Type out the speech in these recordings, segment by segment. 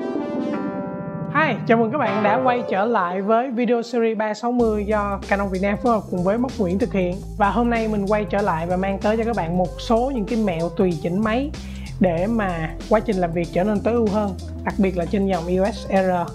Hi, chào mừng các bạn đã quay trở lại với video series 360 do Canon Việt Nam phối hợp cùng với Mốc Nguyễn thực hiện. Và hôm nay mình quay trở lại và mang tới cho các bạn một số những cái mẹo tùy chỉnh máy để mà quá trình làm việc trở nên tối ưu hơn, đặc biệt là trên dòng EOS R.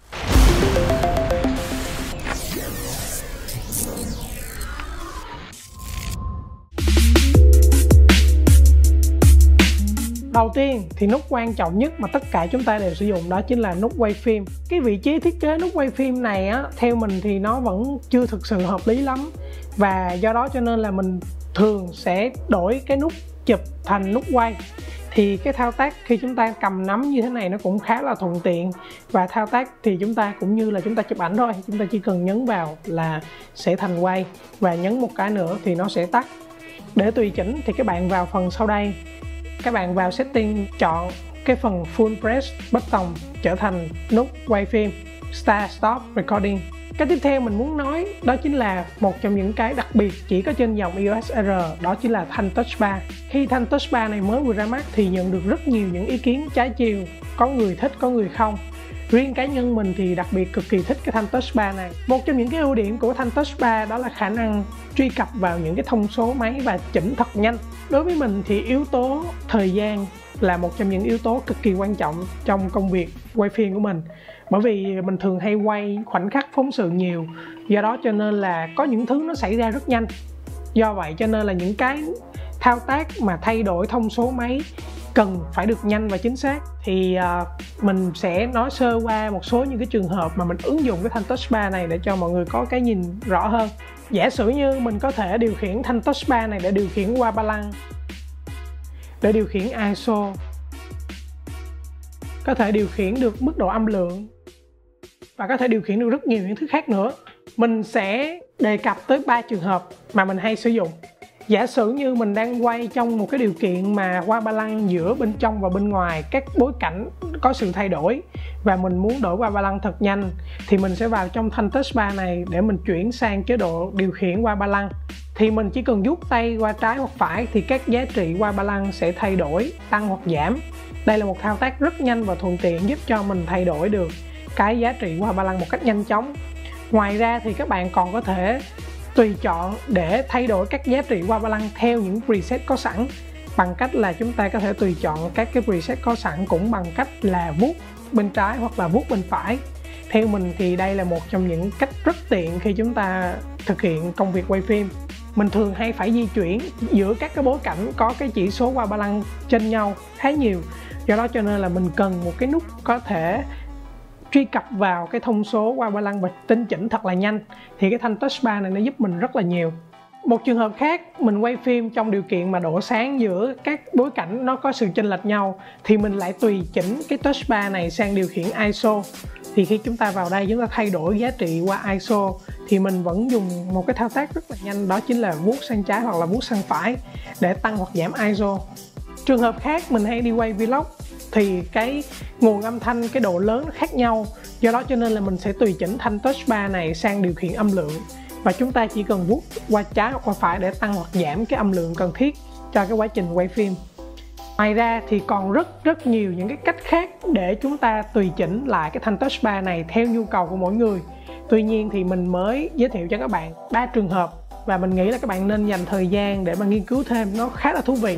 Đầu tiên thì nút quan trọng nhất mà tất cả chúng ta đều sử dụng đó chính là nút quay phim. Cái vị trí thiết kế nút quay phim này á, theo mình thì nó vẫn chưa thực sự hợp lý lắm. Và do đó cho nên là mình thường sẽ đổi cái nút chụp thành nút quay. Thì cái thao tác khi chúng ta cầm nắm như thế này nó cũng khá là thuận tiện. Và thao tác thì chúng ta cũng như là chúng ta chụp ảnh thôi. Chúng ta chỉ cần nhấn vào là sẽ thành quay. Và nhấn một cái nữa thì nó sẽ tắt. Để tùy chỉnh thì các bạn vào phần sau đây. Các bạn vào setting chọn cái phần full press button trở thành nút quay phim Start Stop Recording. Cái tiếp theo mình muốn nói đó chính là một trong những cái đặc biệt chỉ có trên dòng EOS R, đó chính là thanh touch bar. Khi thanh touch bar này mới vừa ra mắt thì nhận được rất nhiều những ý kiến trái chiều, có người thích có người không. Riêng cá nhân mình thì đặc biệt cực kỳ thích cái thanh touch bar này. Một trong những cái ưu điểm của thanh touch bar đó là khả năng truy cập vào những cái thông số máy và chỉnh thật nhanh. Đối với mình thì yếu tố thời gian là một trong những yếu tố cực kỳ quan trọng trong công việc quay phim của mình. Bởi vì mình thường hay quay khoảnh khắc phóng sự nhiều, do đó cho nên là có những thứ nó xảy ra rất nhanh. Do vậy cho nên là những cái thao tác mà thay đổi thông số máy cần phải được nhanh và chính xác. Thì mình sẽ nói sơ qua một số những cái trường hợp mà mình ứng dụng cái thanh touch bar này để cho mọi người có cái nhìn rõ hơn. Giả sử như mình có thể điều khiển thanh touch bar này để điều khiển qua ba lăng, để điều khiển ISO, có thể điều khiển được mức độ âm lượng và có thể điều khiển được rất nhiều những thứ khác nữa. Mình sẽ đề cập tới 3 trường hợp mà mình hay sử dụng. Giả sử như mình đang quay trong một cái điều kiện mà qua ba lăng giữa bên trong và bên ngoài các bối cảnh có sự thay đổi và mình muốn đổi qua ba lăng thật nhanh thì mình sẽ vào trong thanh touch bar này để mình chuyển sang chế độ điều khiển qua ba lăng. Thì mình chỉ cần vuốt tay qua trái hoặc phải thì các giá trị qua ba lăng sẽ thay đổi, tăng hoặc giảm. Đây là một thao tác rất nhanh và thuận tiện giúp cho mình thay đổi được cái giá trị qua ba lăng một cách nhanh chóng. Ngoài ra thì các bạn còn có thể tùy chọn để thay đổi các giá trị qua ba lăng theo những preset có sẵn bằng cách là chúng ta có thể tùy chọn các cái preset có sẵn cũng bằng cách là vuốt bên trái hoặc là vuốt bên phải. Theo mình thì đây là một trong những cách rất tiện khi chúng ta thực hiện công việc quay phim. Mình thường hay phải di chuyển giữa các cái bối cảnh có cái chỉ số qua ba lăng chênh nhau khá nhiều. Do đó cho nên là mình cần một cái nút có thể truy cập vào cái thông số qua ba lăng và tinh chỉnh thật là nhanh. Thì cái thanh touch bar này nó giúp mình rất là nhiều. Một trường hợp khác, mình quay phim trong điều kiện mà độ sáng giữa các bối cảnh nó có sự chênh lệch nhau thì mình lại tùy chỉnh cái touch bar này sang điều khiển ISO. Thì khi chúng ta vào đây chúng ta thay đổi giá trị qua ISO thì mình vẫn dùng một cái thao tác rất là nhanh, đó chính là vuốt sang trái hoặc là vuốt sang phải để tăng hoặc giảm ISO. Trường hợp khác mình hay đi quay vlog thì cái nguồn âm thanh, cái độ lớn nó khác nhau. Do đó cho nên là mình sẽ tùy chỉnh thanh touch bar này sang điều khiển âm lượng. Và chúng ta chỉ cần vuốt qua trái hoặc qua phải để tăng hoặc giảm cái âm lượng cần thiết cho cái quá trình quay phim. Ngoài ra thì còn rất nhiều những cái cách khác để chúng ta tùy chỉnh lại cái thanh touch bar này theo nhu cầu của mỗi người. Tuy nhiên thì mình mới giới thiệu cho các bạn 3 trường hợp và mình nghĩ là các bạn nên dành thời gian để mà nghiên cứu thêm, nó khá là thú vị.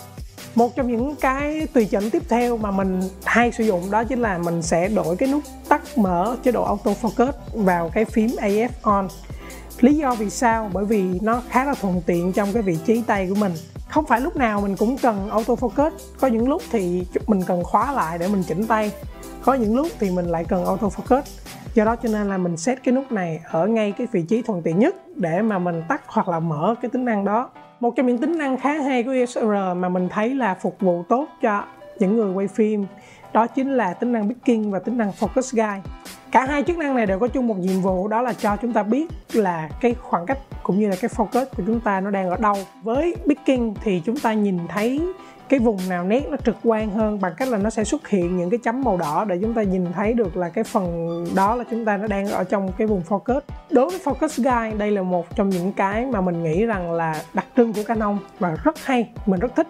Một trong những cái tùy chỉnh tiếp theo mà mình hay sử dụng đó chính là mình sẽ đổi cái nút tắt mở chế độ autofocus vào cái phím AF on. Lý do vì sao? Bởi vì nó khá là thuận tiện trong cái vị trí tay của mình. Không phải lúc nào mình cũng cần autofocus, có những lúc thì mình cần khóa lại để mình chỉnh tay, có những lúc thì mình lại cần autofocus. Do đó cho nên là mình set cái nút này ở ngay cái vị trí thuận tiện nhất để mà mình tắt hoặc là mở cái tính năng đó. Một trong những tính năng khá hay của EOS R mà mình thấy là phục vụ tốt cho những người quay phim đó chính là tính năng picking và tính năng focus guide. Cả hai chức năng này đều có chung một nhiệm vụ, đó là cho chúng ta biết là cái khoảng cách cũng như là cái focus của chúng ta nó đang ở đâu. Với picking thì chúng ta nhìn thấy cái vùng nào nét nó trực quan hơn bằng cách là nó sẽ xuất hiện những cái chấm màu đỏ để chúng ta nhìn thấy được là cái phần đó là chúng ta nó đang ở trong cái vùng focus. Đối với focus guide, đây là một trong những cái mà mình nghĩ rằng là đặc trưng của Canon và rất hay, mình rất thích.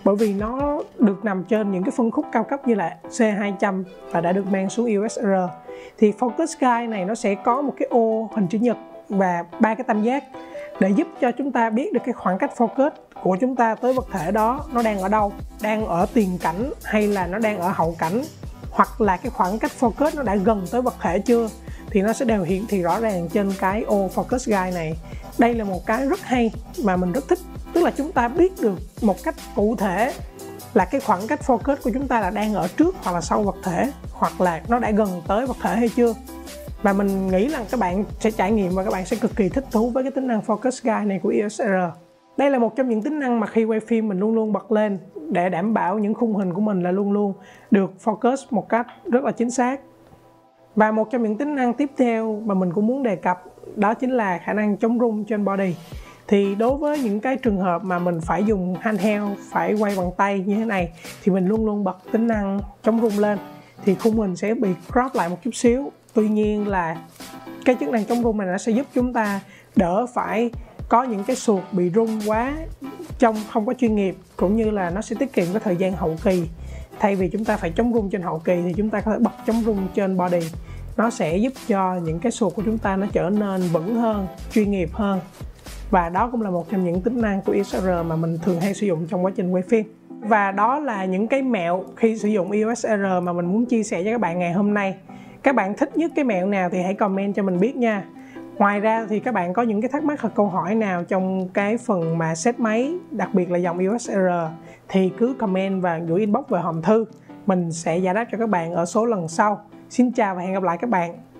bởi vì nó được nằm trên những cái phân khúc cao cấp như là C200 và đã được mang xuống EOS R. Thì Focus Guide này nó sẽ có một cái ô hình chữ nhật và 3 cái tam giác để giúp cho chúng ta biết được cái khoảng cách focus của chúng ta tới vật thể đó nó đang ở đâu, đang ở tiền cảnh hay là nó đang ở hậu cảnh, hoặc là cái khoảng cách focus nó đã gần tới vật thể chưa, thì nó sẽ đều hiển thị rõ ràng trên cái ô Focus Guide này. Đây là một cái rất hay mà mình rất thích, tức là chúng ta biết được một cách cụ thể là cái khoảng cách focus của chúng ta là đang ở trước hoặc là sau vật thể, hoặc là nó đã gần tới vật thể hay chưa. Và mình nghĩ là các bạn sẽ trải nghiệm và các bạn sẽ cực kỳ thích thú với cái tính năng Focus Guide này của EOS R. Đây là một trong những tính năng mà khi quay phim mình luôn luôn bật lên để đảm bảo những khung hình của mình là luôn luôn được focus một cách rất là chính xác. Và một trong những tính năng tiếp theo mà mình cũng muốn đề cập đó chính là khả năng chống rung trên body. Thì đối với những cái trường hợp mà mình phải dùng handheld, phải quay bằng tay như thế này, thì mình luôn luôn bật tính năng chống rung lên thì khung hình sẽ bị crop lại một chút xíu. Tuy nhiên là cái chức năng chống rung này nó sẽ giúp chúng ta đỡ phải có những cái suột bị rung quá trông không có chuyên nghiệp, cũng như là nó sẽ tiết kiệm cái thời gian hậu kỳ. Thay vì chúng ta phải chống rung trên hậu kỳ thì chúng ta có thể bật chống rung trên body. Nó sẽ giúp cho những cái suột của chúng ta nó trở nên vững hơn, chuyên nghiệp hơn. Và đó cũng là một trong những tính năng của EOS R mà mình thường hay sử dụng trong quá trình quay phim. Và đó là những cái mẹo khi sử dụng EOS R mà mình muốn chia sẻ cho các bạn ngày hôm nay. Các bạn thích nhất cái mẹo nào thì hãy comment cho mình biết nha. Ngoài ra thì các bạn có những cái thắc mắc hoặc câu hỏi nào trong cái phần mà set máy, đặc biệt là dòng EOS R, thì cứ comment và gửi inbox về hòm thư. Mình sẽ giải đáp cho các bạn ở số lần sau. Xin chào và hẹn gặp lại các bạn.